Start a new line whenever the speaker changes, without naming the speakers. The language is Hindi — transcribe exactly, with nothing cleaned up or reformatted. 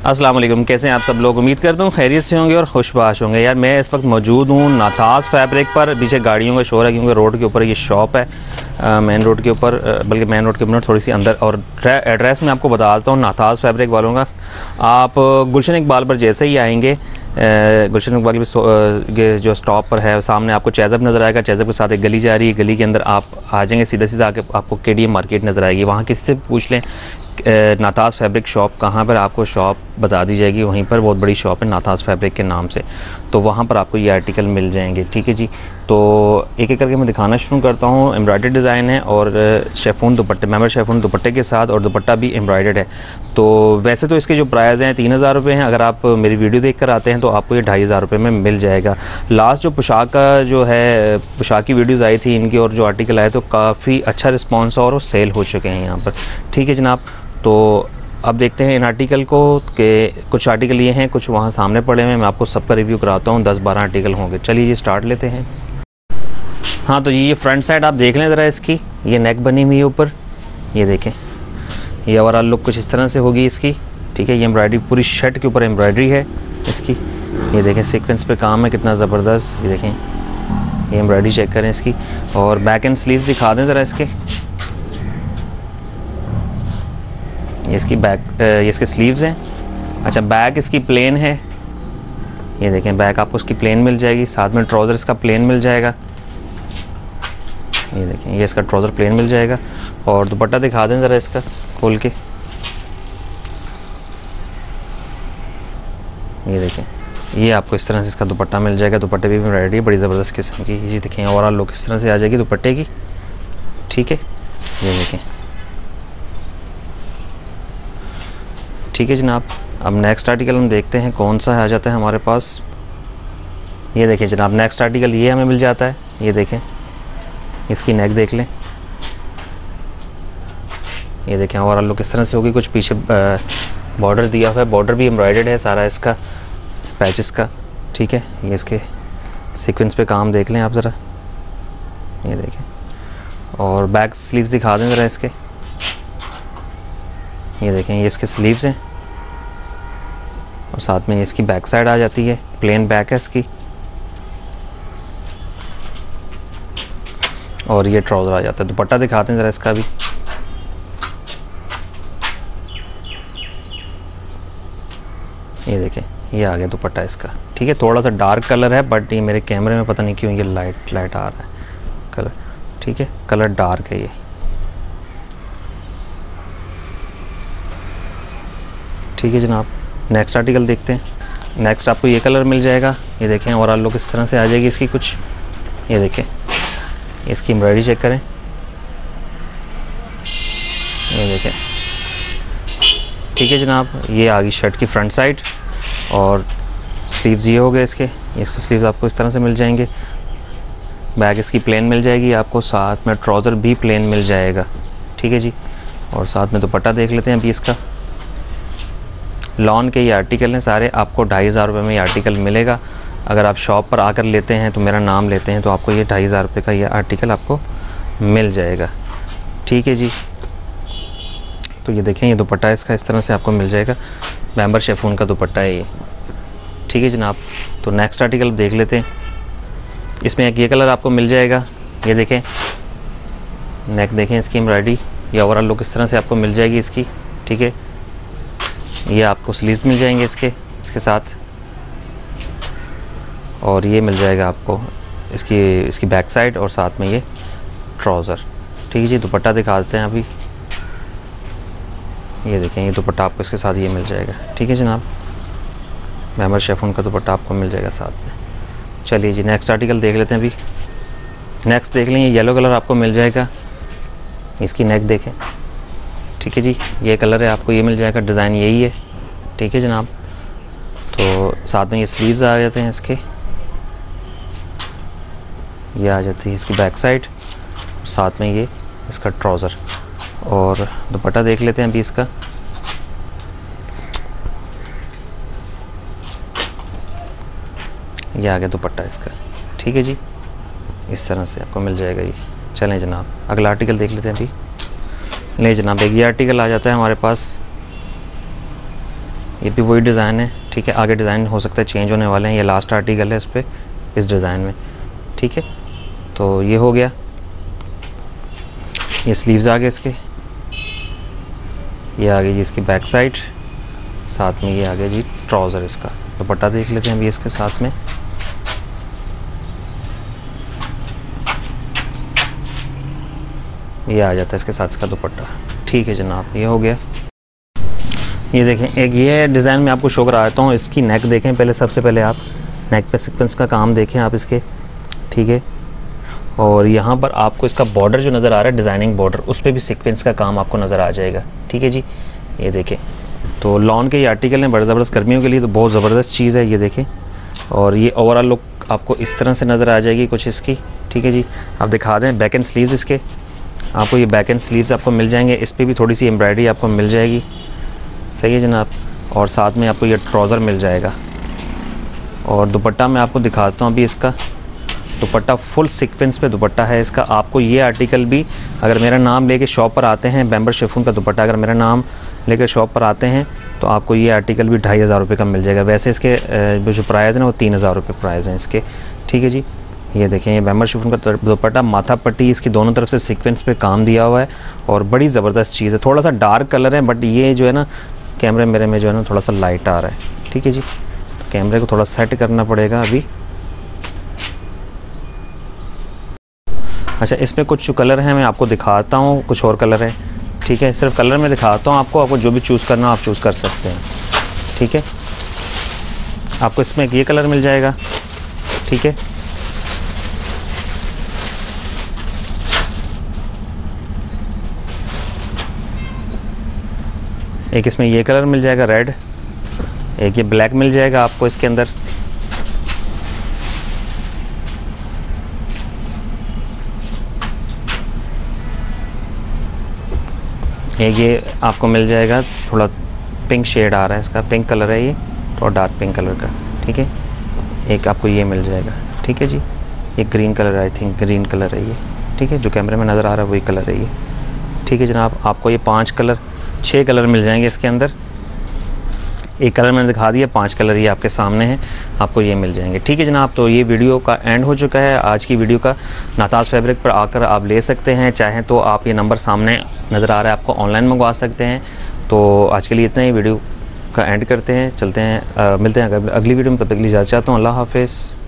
अस्सलाम वालेकुम, कैसे हैं आप सब लोग। उम्मीद करता हूँ खैरियत से होंगे और खुशबाश होंगे। यार मैं इस वक्त मौजूद हूँ नाताज फैब्रिक पर। पीछे गाड़ियों का शोर है क्योंकि रोड के ऊपर ये शॉप है, मेन रोड के ऊपर, बल्कि मेन रोड के ऊपर थोड़ी सी अंदर। और एड्रेस मैं आपको बता देता हूँ नाताज फैब्रिक वालों का। आप गुलशन इकबाल पर जैसे ही आएंगे, गुलशन इकबाल के जो स्टॉप पर है सामने आपको चैज़ब नज़र आएगा। चैज़ब के साथ एक गली जा रही है, गली के अंदर आप आ जाएंगे, सीधा सीधा आके आपको के डी एम मार्केट नज़र आएगी। वहाँ किसी से पूछ लें नाताज फैब्रिक शॉप कहाँ पर, आपको शॉप बता दी जाएगी। वहीं पर बहुत बड़ी शॉप है नाताज फैब्रिक के नाम से, तो वहाँ पर आपको ये आर्टिकल मिल जाएंगे। ठीक है जी, तो एक एक करके मैं दिखाना शुरू करता हूँ। एम्ब्रॉयडरी डिज़ाइन है और शेफून दुपट्टे, मेमर शेफून दुपट्टे के साथ, और दुपट्टा भी एम्ब्रॉयडर्ड है। तो वैसे तो इसके जो प्राइस हैं तीन हज़ार रुपये हैं। अगर आप मेरी वीडियो देख कर आते हैं तो आपको ये ढाई हज़ार रुपये में मिल जाएगा। लास्ट जो पोशाक का जो है पोशाक की वीडियोज़ आई थी इनकी, और जो आर्टिकल आए तो काफ़ी अच्छा रिस्पॉन्स और वो सेल हो चुके हैं यहाँ पर। ठीक है जनाब, तो अब देखते हैं इन आर्टिकल को कि कुछ आर्टिकल ये हैं, कुछ वहाँ सामने पड़े हुए हैं। मैं आपको सबका रिव्यू कराता हूँ, दस बारह आर्टिकल होंगे। चलिए ये स्टार्ट लेते हैं। हाँ तो ये फ्रंट साइड आप देख लें ज़रा इसकी, ये नेक बनी हुई है ऊपर, ये देखें। ये ओवरऑल लुक कुछ इस तरह से होगी इसकी। ठीक है, ये एम्ब्रॉयडरी पूरी शर्ट के ऊपर एम्ब्रॉयडरी है इसकी। ये देखें सीक्वेंस पे काम है कितना ज़बरदस्त। ये देखें, ये एम्ब्रॉयडरी चेक करें इसकी। और बैक एंड स्लीव्स दिखा दें ज़रा इसके। ये इसकी बैक, ये इसके स्लीव्स हैं। अच्छा, बैक इसकी प्लेन है। ये देखें बैक आपको इसकी प्लेन मिल जाएगी, साथ में ट्राउज़र इसका प्लेन मिल जाएगा। ये देखें, ये इसका ट्राउज़र प्लेन मिल जाएगा। और दुपट्टा दिखा दें ज़रा इसका खोल के। ये देखें, ये आपको इस तरह से इसका दुपट्टा मिल जाएगा। दुपट्टे भी एम्ब्रॉयडरी बड़ी ज़बरदस्त किस्म की। ये देखें ओवरऑल लुक इस तरह से आ जाएगी दुपट्टे की। ठीक है, ये देखें। ठीक है जनाब, अब नेक्स्ट आर्टिकल हम देखते हैं कौन सा आ जाता है हमारे पास। ये देखें जनाब, नेक्स्ट आर्टिकल ये हमें मिल जाता है। ये देखें, इसकी नेक देख लें। ये देखें ओवरऑल लुक इस तरह से होगी। कुछ पीछे बॉर्डर दिया हुआ है, बॉर्डर भी एम्ब्रॉयडर्ड है सारा इसका, पैचेस का। ठीक है, ये इसके सीक्वेंस पे काम देख लें आप ज़रा। ये देखें, और बैक स्लीव्स दिखा दें ज़रा इसके। ये देखें, ये इसके स्लीव्स हैं और साथ में इसकी बैक साइड आ जाती है, प्लेन बैक है इसकी। और ये ट्राउज़र आ जाता है। दुपट्टा दिखाते हैं ज़रा इसका भी। ये देखें, ये आ गया दुपट्टा इसका। ठीक है, थोड़ा सा डार्क कलर है बट ये मेरे कैमरे में पता नहीं क्यों ये लाइट लाइट आ रहा है कलर। ठीक है, कलर डार्क है ये। ठीक है जनाब, नेक्स्ट आर्टिकल देखते हैं। नेक्स्ट आपको ये कलर मिल जाएगा। ये देखें ओवरऑल लुक इस तरह से आ जाएगी इसकी कुछ। ये देखें, इसकी एम्ब्रॉयडरी चेक करें। ये देखें। ठीक है जनाब, ये आ गई शर्ट की फ्रंट साइड। और स्लीव्स ये हो गए इसके। इसको स्लीव्स आपको इस तरह से मिल जाएंगे। बैक इसकी प्लेन मिल जाएगी आपको, साथ में ट्राउज़र भी प्लेन मिल जाएगा। ठीक है जी, और साथ में दुपट्टा देख लेते हैं अभी इसका। लॉन के ये आर्टिकल हैं सारे, आपको ढाई हज़ार रुपये में ये आर्टिकल मिलेगा। अगर आप शॉप पर आकर लेते हैं तो मेरा नाम लेते हैं तो आपको ये ढाई हज़ार रुपये का ये आर्टिकल आपको मिल जाएगा। ठीक है जी, तो ये देखें ये दुपट्टा इसका इस तरह से आपको मिल जाएगा। मेमर शेफून का दुपट्टा है ये। ठीक है जनाब, तो नेक्स्ट आर्टिकल देख लेते हैं। इसमें एक ये कलर आपको मिल जाएगा। ये देखें, नेक देखें इसकी एम्ब्रॉयडरी। ये ओवरऑल लुक इस तरह से आपको मिल जाएगी इसकी। ठीक है, ये आपको स्लीव्स मिल जाएंगे इसके इसके साथ। और ये मिल जाएगा आपको इसकी इसकी बैक साइड और साथ में ये ट्राउज़र। ठीक है जी, दुपट्टा दिखा देते हैं अभी। ये देखें, ये दुपट्टा आपको इसके साथ ये मिल जाएगा। ठीक है जनाब, मेमर शेफून का दुपट्टा आपको मिल जाएगा साथ में। चलिए जी, नेक्स्ट आर्टिकल देख लेते हैं अभी। नेक्स्ट देख लें, ये येलो कलर आपको मिल जाएगा। इसकी नेक देखें। ठीक है जी, ये कलर है आपको ये मिल जाएगा। डिज़ाइन यही है। ठीक है जनाब, तो साथ में ये स्लीव्स आ जाते हैं इसके। ये आ जाती है इसकी बैक साइड, साथ में ये इसका ट्राउज़र। और दुपट्टा देख लेते हैं अभी इसका। ये आ गया दुपट्टा इसका। ठीक है जी, इस तरह से आपको मिल जाएगा ये। चलें जनाब, अगला आर्टिकल देख लेते हैं अभी। नहीं जनाब, एक ये आर्टिकल आ जाता है हमारे पास। ये भी वही डिज़ाइन है, ठीक है। आगे डिज़ाइन हो सकता है चेंज होने वाले हैं, ये लास्ट आर्टिकल है इस पर, इस डिज़ाइन में, ठीक है। तो ये हो गया, ये स्लीव्स आ गए इसके, ये आ गई जी इसकी बैक साइड, साथ में ये आ गया जी ट्राउज़र इसका। दुपट्टा देख लेते हैं अभी इसके साथ में। ये आ जाता है इसके साथ इसका दुपट्टा, ठीक है जनाब। ये हो गया। ये देखें, एक ये डिज़ाइन में आपको शो करा देता हूँ। इसकी नेक देखें पहले, सबसे पहले आप नेक पे सीक्वेंस का काम देखें आप इसके, ठीक है। और यहाँ पर आपको इसका बॉर्डर जो नज़र आ रहा है, डिज़ाइनिंग बॉर्डर, उस पर भी सीक्वेंस का काम आपको नज़र आ जाएगा, ठीक है जी। ये देखें, तो लॉन के ये आर्टिकल हैं, बड़े ज़बरदस्त गर्मियों के लिए तो बहुत ज़बरदस्त चीज़ है, ये देखें। और ये ओवरऑल लुक आपको इस तरह से नज़र आ जाएगी कुछ इसकी, ठीक है जी। आप दिखा दें बैक एंड स्लीव्स इसके, आपको ये बैक एंड स्लीव्स आपको मिल जाएंगे, इस पर भी थोड़ी सी एम्ब्रॉयडरी आपको मिल जाएगी, सही है जनाब। और साथ में आपको ये ट्राउज़र मिल जाएगा। और दुपट्टा मैं आपको दिखाता हूँ अभी इसका। दुपट्टा फुल सीक्वेंस पे दुपट्टा है इसका। आपको ये आर्टिकल भी अगर मेरा नाम लेके शॉप पर आते हैं, बैम्बर शिफॉन का दुपट्टा अगर मेरा नाम लेकर शॉप पर आते हैं तो आपको ये आर्टिकल भी ढाई हज़ार रुपये का मिल जाएगा। वैसे इसके जो प्राइस है ना वो तीन हज़ार रुपये प्राइस हैं इसके, ठीक है जी। ये देखें, ये बैम्बर शिफॉन का दुपट्टा, माथा पट्टी इसकी दोनों तरफ से सीक्वेंस पे काम दिया हुआ है और बड़ी ज़बरदस्त चीज़ है। थोड़ा सा डार्क कलर है बट ये जो है ना कैमरे मेरे में जो है ना थोड़ा सा लाइट आ रहा है, ठीक है जी। तो कैमरे को थोड़ा सेट करना पड़ेगा अभी। अच्छा, इसमें कुछ जो कलर हैं मैं आपको दिखाता हूँ, कुछ और कलर है, ठीक है। सिर्फ कलर में दिखाता हूँ आपको, आपको जो भी चूज़ करना आप चूज़ कर सकते हैं, ठीक है। आपको इसमें ये कलर मिल जाएगा, ठीक है। एक इसमें ये कलर मिल जाएगा रेड, एक ये ब्लैक मिल जाएगा आपको इसके अंदर। एक ये आपको मिल जाएगा, थोड़ा पिंक शेड आ रहा है इसका, पिंक कलर है ये, थोड़ा डार्क पिंक कलर का, ठीक है। एक आपको ये मिल जाएगा, ठीक है जी। ये green colour, I think green colour है ये, ठीक है। जो कैमरे में नज़र आ रहा है वही कलर है ये, ठीक है जनाब। आपको ये पांच कलर, छः कलर मिल जाएंगे इसके अंदर। एक कलर मैंने दिखा दिया, पांच कलर ये आपके सामने हैं, आपको ये मिल जाएंगे, ठीक है जनाब। तो ये वीडियो का एंड हो चुका है आज की वीडियो का। नाताज फैब्रिक पर आकर आप ले सकते हैं, चाहें तो आप ये नंबर सामने नज़र आ रहा है आपको ऑनलाइन मंगवा सकते हैं। तो आज के लिए इतना ही, वीडियो का एंड करते हैं, चलते हैं, आ, मिलते हैं अगली वीडियो में। तब तक के लिए इजाज़त चाहता हूँ, अल्लाह हाफ़िज़।